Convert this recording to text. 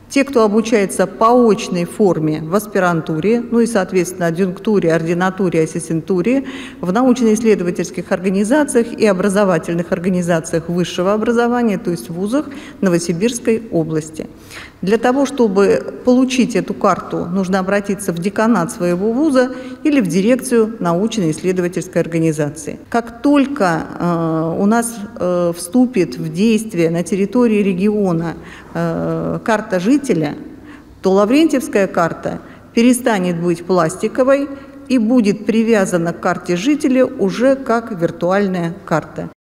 Те, кто обучается по очной форме в аспирантуре, ну и, соответственно, адъюнктуре, ординатуре, ассистентуре, в научно-исследовательских организациях и образовательных организациях высшего образования, то есть в вузах Новосибирской области. Для того, чтобы получить эту карту, нужно обратиться в деканат своего вуза или в дирекцию научно-исследовательской организации. Как только у нас вступит в действие на территории региона карта жителя, то Лаврентьевская карта перестанет быть пластиковой и будет привязана к карте жителя уже как виртуальная карта.